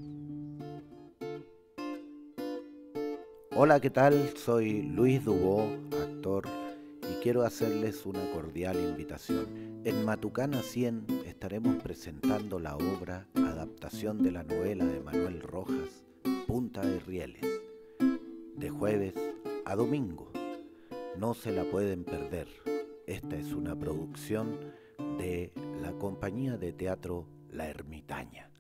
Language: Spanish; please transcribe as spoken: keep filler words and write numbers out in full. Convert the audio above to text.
Hola, ¿qué tal? Soy Luis Dubó, actor, y quiero hacerles una cordial invitación. En Matucana cien estaremos presentando la obra adaptación de la novela de Manuel Rojas, Punta de Rieles, de jueves a domingo. No se la pueden perder. Esta es una producción de la compañía de teatro La Ermitaña.